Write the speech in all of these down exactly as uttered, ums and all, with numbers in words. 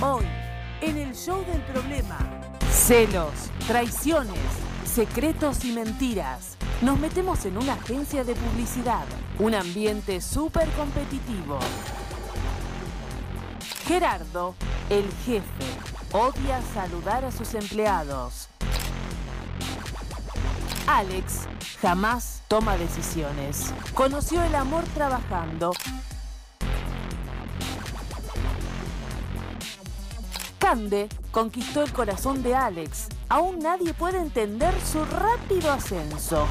Hoy, en el show del problema, celos, traiciones, secretos y mentiras. Nos metemos en una agencia de publicidad, un ambiente súper competitivo. Gerardo, el jefe, odia saludar a sus empleados. Alex jamás toma decisiones. Conoció el amor trabajando. Cande conquistó el corazón de Alex. Aún nadie puede entender su rápido ascenso.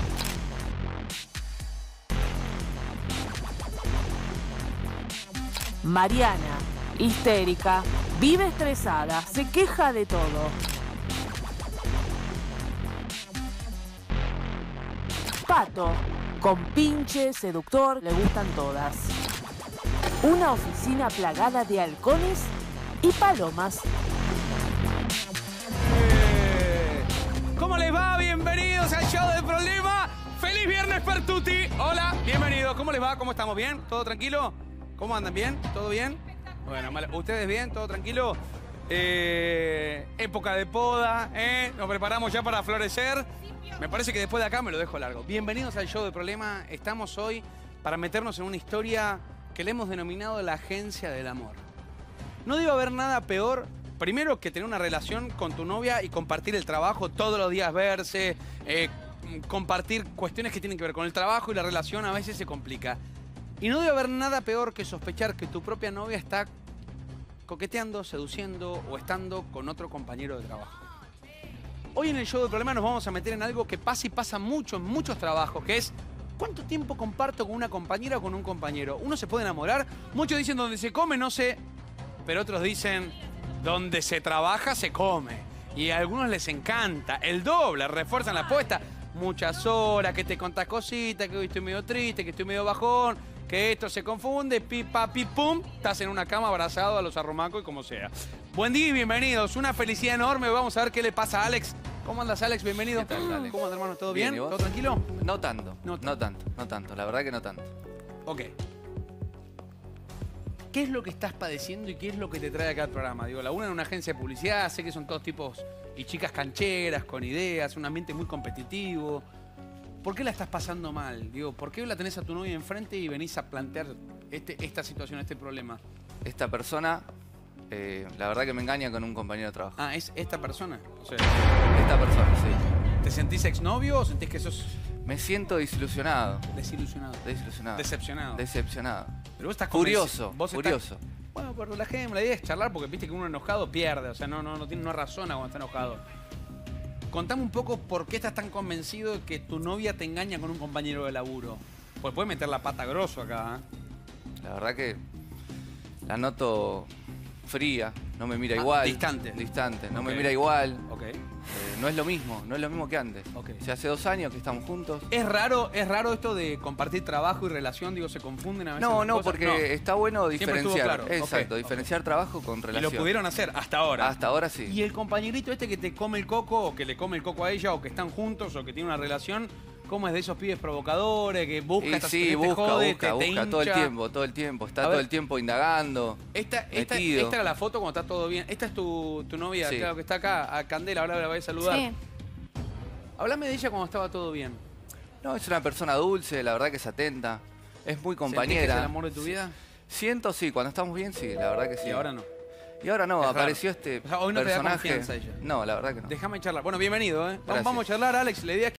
Mariana, histérica, vive estresada, se queja de todo. Pato, con pinche, seductor, le gustan todas. Una oficina plagada de halcones y palomas. Eh, ¿Cómo les va? Bienvenidos al show del problema. ¡Feliz viernes per tutti! Hola, bienvenidos. ¿Cómo les va? ¿Cómo estamos? ¿Bien? ¿Todo tranquilo? ¿Cómo andan? ¿Bien? ¿Todo bien? Bueno, ¿ustedes bien? ¿Todo tranquilo? Eh, época de poda, ¿eh? Nos preparamos ya para florecer. Me parece que después de acá me lo dejo largo. Bienvenidos al show del problema. Estamos hoy para meternos en una historia que le hemos denominado la agencia del amor. No debe haber nada peor, primero, que tener una relación con tu novia y compartir el trabajo, todos los días verse, eh, compartir cuestiones que tienen que ver con el trabajo, y la relación a veces se complica. Y no debe haber nada peor que sospechar que tu propia novia está coqueteando, seduciendo o estando con otro compañero de trabajo. Hoy en el show del problema nos vamos a meter en algo que pasa y pasa mucho en muchos trabajos, que es: ¿cuánto tiempo comparto con una compañera o con un compañero? Uno se puede enamorar, muchos dicen donde se come, no sé, pero otros dicen donde se trabaja, se come. Y a algunos les encanta, el doble, refuerzan la apuesta. Muchas horas, que te contás cositas, que hoy estoy medio triste, que estoy medio bajón, que esto se confunde, pi, pa, pi, pum, estás en una cama abrazado a los arrumacos y como sea. Buen día y bienvenidos, una felicidad enorme. Vamos a ver qué le pasa a Alex. ¿Cómo andas, Alex? Bienvenido. ¿Qué tal, Alex? ¿Cómo andas, hermano? ¿Todo bien? Bien, ¿y vos? ¿Todo tranquilo? No tanto, No no, tanto. tanto, no tanto, la verdad que no tanto. Ok. ¿Qué es lo que estás padeciendo y qué es lo que te trae acá al programa? Digo, la una en una agencia de publicidad, sé que son todos tipos y chicas cancheras, con ideas, un ambiente muy competitivo. ¿Por qué la estás pasando mal? Digo, ¿por qué la tenés a tu novia enfrente y venís a plantear este, esta situación, este problema? Esta persona, eh, la verdad que me engaña con un compañero de trabajo. Ah, ¿es esta persona? O sea, Esta persona, sí. ¿te sentís exnovio o sentís que sos Me siento desilusionado. desilusionado? Desilusionado. Decepcionado. Decepcionado. Pero vos estás Curioso, convenci- vos estás- curioso. Bueno, pues relajemos, la idea es charlar porque viste que uno enojado pierde, o sea, no, no, no tiene, no razona cuando está enojado. Contame un poco por qué estás tan convencido de que tu novia te engaña con un compañero de laburo. Pues puedes meter la pata grosso acá, ¿eh? La verdad que la noto fría, no me mira Ah, igual. distante. Distante, no Ok. me mira igual. Ok. Eh, no es lo mismo, no es lo mismo que antes. Ok. O sea, hace dos años que estamos juntos. ¿Es raro, es raro esto de compartir trabajo y relación? Digo, ¿se confunden a veces No, las no, cosas? porque No. está bueno Siempre estuvo diferenciar. claro. Exacto, Ok, diferenciar trabajo con Y relación. lo pudieron hacer hasta ahora. Hasta ahora sí. Y el compañerito este que te come el coco, o que le come el coco a ella, o que están juntos, o que tiene una relación, ¿cómo es de esos pibes provocadores que busca Y estas sí, que te busca, jode, busca, te- te busca todo el hincha? tiempo, todo el tiempo. Está A todo ver. el tiempo indagando. Esta, esta, Metido. esta era la foto cuando está todo bien. Esta es tu, tu novia, Sí. claro, que está acá, a Candela, ahora la voy a saludar. Sí. Háblame de ella cuando estaba todo bien. No, es una persona dulce, la verdad que es atenta. Es muy ¿Sentís que es compañera. el amor de tu vida? Siento, sí, cuando estamos bien, sí, la verdad que sí. Y ahora no. Y ahora no, Es raro. apareció este O sea, hoy no te da personaje. confianza ella. No, la verdad que no. Déjame charlar. Bueno, bienvenido, ¿eh? Vamos, Gracias. vamos a charlar, Alex. La idea es